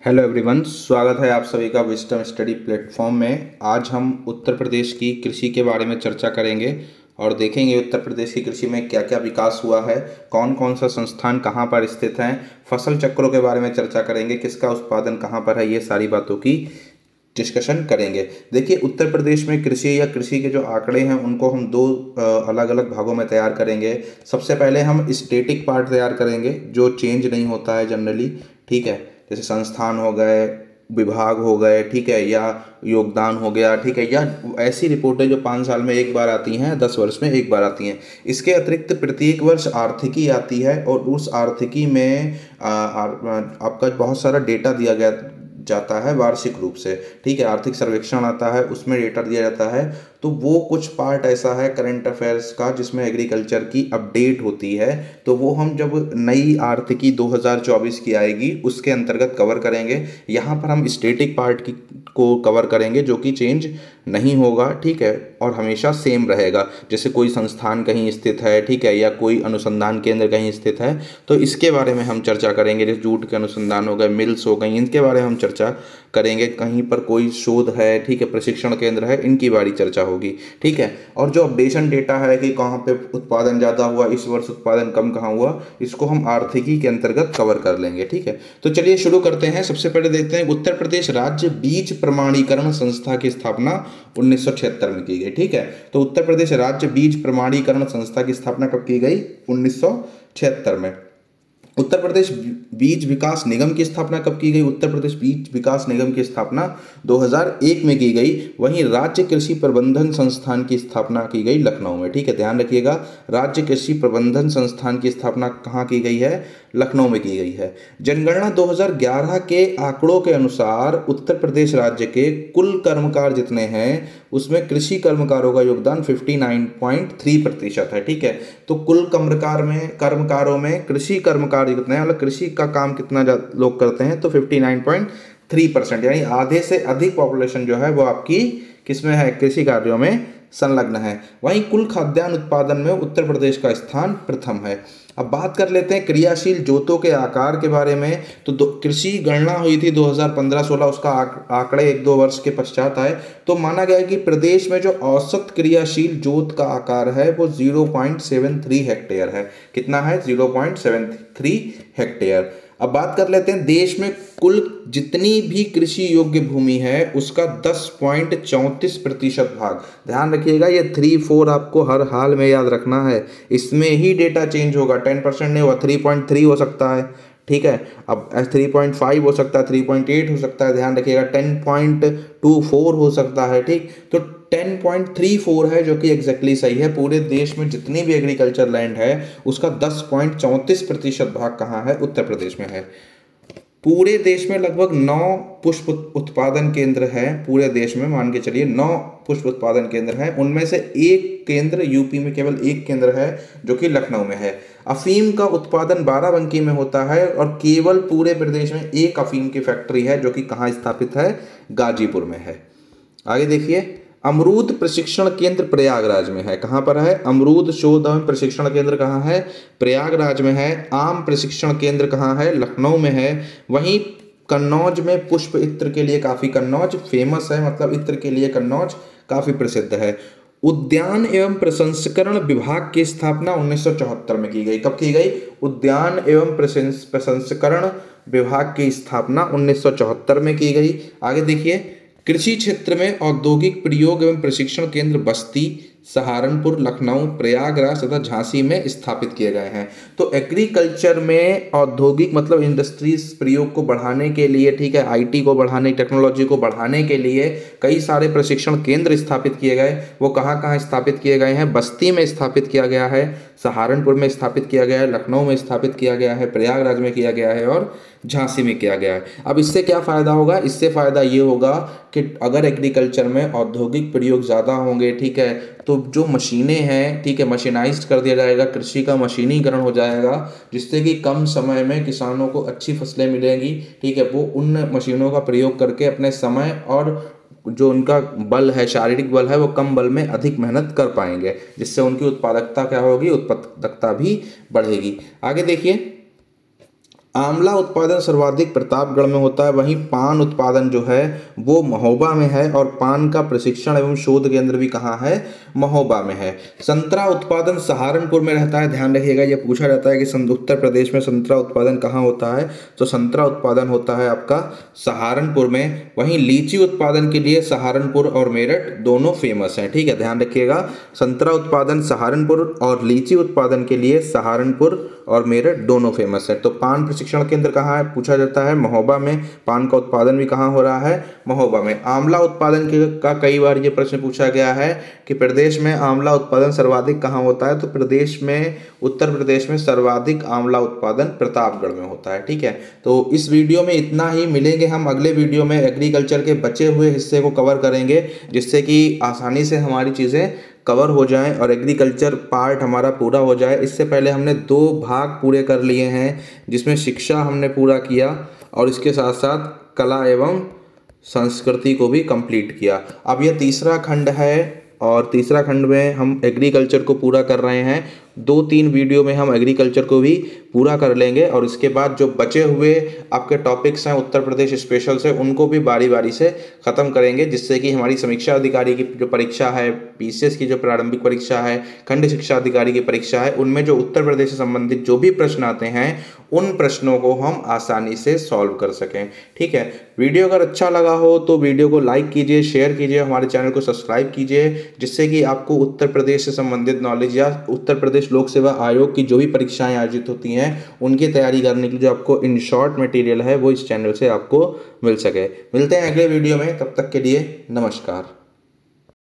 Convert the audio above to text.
Hello everyone, स्वागत है आप सभी का विस्डम स्टडी प्लेटफॉर्म में। आज हम उत्तर प्रदेश की कृषि के बारे में चर्चा करेंगे और देखेंगे उत्तर प्रदेश की कृषि में क्या क्या विकास हुआ है, कौन कौन सा संस्थान कहाँ पर स्थित हैं, फसल चक्रों के बारे में चर्चा करेंगे, किसका उत्पादन कहाँ पर है, ये सारी बातों की डिस्कशन करेंगे। देखिए, उत्तर प्रदेश में कृषि या कृषि के जो आंकड़े हैं उनको हम दो अलग अलग भागों में तैयार करेंगे। सबसे पहले हम स्टैटिक पार्ट तैयार करेंगे जो चेंज नहीं होता है जनरली, ठीक है, जैसे संस्थान हो गए, विभाग हो गए, ठीक है, या योगदान हो गया, ठीक है, या ऐसी रिपोर्टें जो 5 साल में एक बार आती हैं, 10 वर्ष में एक बार आती हैं। इसके अतिरिक्त प्रत्येक वर्ष आर्थिकी आती है और उस आर्थिकी में आपका बहुत सारा डेटा दिया गया जाता है वार्षिक रूप से, ठीक है। आर्थिक सर्वेक्षण आता है, उसमें डेटा दिया जाता है। तो वो कुछ पार्ट ऐसा है करंट अफेयर्स का जिसमें एग्रीकल्चर की अपडेट होती है, तो वो हम जब नई आर्थिकी 2024 की आएगी उसके अंतर्गत कवर करेंगे। यहाँ पर हम स्टैटिक पार्ट को कवर करेंगे जो कि चेंज नहीं होगा, ठीक है, और हमेशा सेम रहेगा। जैसे कोई संस्थान कहीं स्थित है, ठीक है, या कोई अनुसंधान केंद्र कहीं स्थित है, तो इसके बारे में हम चर्चा करेंगे। जैसे जूट के अनुसंधान हो गए, मिल्स हो गई, इनके बारे में हम चर्चा करेंगे। कहीं पर कोई शोध है, ठीक है, प्रशिक्षण केंद्र है, इनकी बारी चर्चा होगी, ठीक है। और जो अपडेशन डेटा है कि कहाँ पे उत्पादन ज़्यादा हुआ, इस वर्ष उत्पादन कम कहाँ हुआ, इसको हम आर्थिकी के अंतर्गत कवर कर लेंगे, ठीक है। तो चलिए शुरू करते हैं। सबसे पहले देखते हैं उत्तर प्रदेश राज्य बीज प्रमाणीकरण संस्था की स्थापना 1976 में की गई, ठीक है। तो उत्तर प्रदेश राज्य बीज प्रमाणीकरण संस्था की स्थापना कब की गई? 1976 में। उत्तर प्रदेश बीज विकास निगम की स्थापना कब की गई? उत्तर प्रदेश बीज विकास निगम की स्थापना 2001 में की गई। वहीं राज्य कृषि प्रबंधन संस्थान की स्थापना की गई लखनऊ में, ठीक है, ध्यान रखिएगा। राज्य कृषि प्रबंधन संस्थान की स्थापना कहाँ की गई है? लखनऊ में की गई है। जनगणना 2011 के आंकड़ों के अनुसार उत्तर प्रदेश राज्य के कुल कर्मकार जितने हैं उसमें कृषि कर्मकारों का योगदान 59.3% है, ठीक है। तो कुल कर्मकारों में कृषि कर्मकार कितने हैं, मतलब कृषि का काम कितना लोग करते हैं, तो 59.3%, यानी आधे से अधिक पॉपुलेशन जो है वो आपकी किसमें है? कृषि कार्यों में संलग्न है। वहीं कुल खाद्यान्न उत्पादन में उत्तर प्रदेश का स्थान प्रथम है। अब बात कर लेते हैं क्रियाशील जोतों के आकार के बारे में। तो कृषि गणना हुई थी 2015-16, उसका आंकड़े 1-2 वर्ष के पश्चात आए, तो माना गया कि प्रदेश में जो औसत क्रियाशील जोत का आकार है वो 0.73 हेक्टेयर है। कितना है? 0.73 हेक्टेयर। अब बात कर लेते हैं देश में कुल जितनी भी कृषि योग्य भूमि है उसका 10.34% भाग। ध्यान रखिएगा, ये 3-4 आपको हर हाल में याद रखना है, इसमें ही डेटा चेंज होगा। 10% नहीं हुआ, 3.3 हो सकता है, ठीक है। अब 3.5 हो सकता है, 3.8 हो सकता है, ध्यान रखिएगा। 10.24 हो सकता है, ठीक। तो 10.34 है जो कि एग्जैक्टली सही है। पूरे देश में जितनी भी एग्रीकल्चर लैंड है उसका 10.34% भाग कहाँ है? उत्तर प्रदेश में है। पूरे देश में लगभग 9 पुष्प उत्पादन केंद्र हैं। पूरे देश में मान के चलिए 9 पुष्प उत्पादन केंद्र हैं। उनमें से एक केंद्र यूपी में, केवल एक केंद्र है जो कि लखनऊ में है। अफीम का उत्पादन बाराबंकी में होता है और केवल पूरे प्रदेश में एक अफीम की फैक्ट्री है जो कि कहाँ स्थापित है? गाजीपुर में है। आगे देखिए, अमरूद प्रशिक्षण केंद्र प्रयागराज में है। कहाँ पर है? अमरूद शोध एवं प्रशिक्षण केंद्र कहाँ है? प्रयागराज में है। आम प्रशिक्षण केंद्र कहाँ है? लखनऊ में है। वहीं कन्नौज में पुष्प इत्र के लिए काफ़ी कन्नौज फेमस है, मतलब इत्र के लिए कन्नौज काफ़ी प्रसिद्ध है। उद्यान एवं प्रसंस्करण विभाग की स्थापना 1974 में की गई। कब की गई? उद्यान एवं प्रसंस्करण विभाग की स्थापना 1974 में की गई। आगे देखिए, कृषि क्षेत्र में औद्योगिक प्रयोग एवं प्रशिक्षण केंद्र बस्ती, सहारनपुर, लखनऊ, प्रयागराज तथा झांसी में स्थापित किए गए हैं। तो एग्रीकल्चर में औद्योगिक मतलब इंडस्ट्रीज प्रयोग को बढ़ाने के लिए, ठीक है, आईटी को बढ़ाने, टेक्नोलॉजी को बढ़ाने के लिए कई सारे प्रशिक्षण केंद्र स्थापित किए गए। वो कहाँ कहाँ स्थापित किए गए हैं? बस्ती में स्थापित किया गया है, सहारनपुर में स्थापित किया गया है, लखनऊ में स्थापित किया गया है, प्रयागराज में किया गया है और झांसी में किया गया है। अब इससे क्या फ़ायदा होगा? इससे फ़ायदा ये होगा कि अगर एग्रीकल्चर में औद्योगिक प्रयोग ज़्यादा होंगे, ठीक है, तो जो मशीनें हैं, ठीक है, मशीनाइज्ड कर दिया जाएगा, कृषि का मशीनीकरण हो जाएगा, जिससे कि कम समय में किसानों को अच्छी फसलें मिलेंगी, ठीक है। वो उन मशीनों का प्रयोग करके अपने समय और जो उनका बल है, शारीरिक बल है, वो कम बल में अधिक मेहनत कर पाएंगे, जिससे उनकी उत्पादकता क्या होगी? उत्पादकता भी बढ़ेगी। आगे देखिए, आंवला उत्पादन सर्वाधिक प्रतापगढ़ में होता है, वहीं पान उत्पादन जो है वो महोबा में है, और पान का प्रशिक्षण एवं शोध केंद्र भी कहाँ है, महोबा में है। संतरा उत्पादन सहारनपुर में रहता है, ध्यान रखिएगा, ये पूछा जाता है कि उत्तर प्रदेश में संतरा उत्पादन कहाँ होता है, तो संतरा उत्पादन होता है आपका सहारनपुर में। वहीं लीची उत्पादन के लिए सहारनपुर और मेरठ दोनों फेमस हैं, ठीक है, ध्यान रखिएगा, संतरा उत्पादन सहारनपुर और लीची उत्पादन के लिए सहारनपुर और मेरठ दोनों फेमस है। तो पान प्रशिक्षण केंद्र कहाँ है, पूछा जाता है महोबा में। पान का उत्पादन भी कहाँ हो रहा है, महोबा में। आंवला उत्पादन का कई बार ये प्रश्न पूछा गया है कि प्रदेश में आंवला उत्पादन सर्वाधिक कहाँ होता है, तो प्रदेश में, उत्तर प्रदेश में सर्वाधिक आंवला उत्पादन प्रतापगढ़ में होता है, ठीक है। तो इस वीडियो में इतना ही, मिलेंगे हम अगले वीडियो में, एग्रीकल्चर के बचे हुए हिस्से को कवर करेंगे, जिससे कि आसानी से हमारी चीज़ें कवर हो जाएं और एग्रीकल्चर पार्ट हमारा पूरा हो जाए। इससे पहले हमने 2 भाग पूरे कर लिए हैं, जिसमें शिक्षा हमने पूरा किया और इसके साथ साथ कला एवं संस्कृति को भी कंप्लीट किया। अब यह तीसरा खंड है, और तीसरा खंड में हम एग्रीकल्चर को पूरा कर रहे हैं। 2-3 वीडियो में हम एग्रीकल्चर को भी पूरा कर लेंगे, और इसके बाद जो बचे हुए आपके टॉपिक्स हैं उत्तर प्रदेश स्पेशल से, उनको भी बारी बारी से ख़त्म करेंगे, जिससे कि हमारी समीक्षा अधिकारी की जो परीक्षा है, पीसीएस की जो प्रारंभिक परीक्षा है, खंड शिक्षा अधिकारी की परीक्षा है, उनमें जो उत्तर प्रदेश से संबंधित जो भी प्रश्न आते हैं, उन प्रश्नों को हम आसानी से सॉल्व कर सकें, ठीक है। वीडियो अगर अच्छा लगा हो तो वीडियो को लाइक कीजिए, शेयर कीजिए, हमारे चैनल को सब्सक्राइब कीजिए, जिससे कि आपको उत्तर प्रदेश से संबंधित नॉलेज या उत्तर प्रदेश लोक सेवा आयोग की जो भी परीक्षाएं आयोजित होती हैं उनकी तैयारी करने के लिए जो आपको इन शॉर्ट मटेरियल है वो इस चैनल से आपको मिल सके। मिलते हैं अगले वीडियो में, तब तक के लिए नमस्कार।